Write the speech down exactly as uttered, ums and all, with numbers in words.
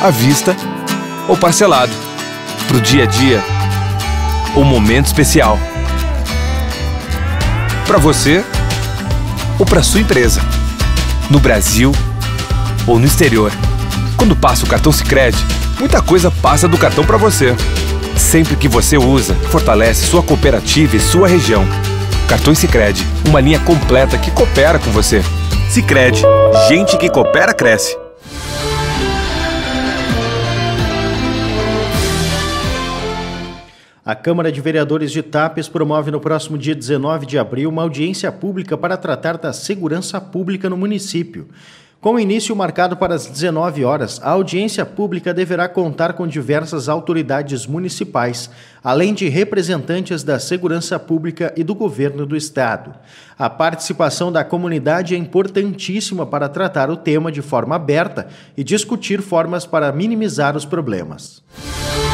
à vista ou parcelado, para o dia a dia ou momento especial, para você ou para sua empresa, no Brasil ou no exterior. Quando passa o cartão Sicredi, muita coisa passa do cartão para você. Sempre que você usa, fortalece sua cooperativa e sua região. Cartões Sicredi, uma linha completa que coopera com você. Sicredi, gente que coopera cresce. A Câmara de Vereadores de Tapes promove no próximo dia dezenove de abril uma audiência pública para tratar da segurança pública no município. Com o início marcado para as dezenove horas, a audiência pública deverá contar com diversas autoridades municipais, além de representantes da segurança pública e do governo do estado. A participação da comunidade é importantíssima para tratar o tema de forma aberta e discutir formas para minimizar os problemas.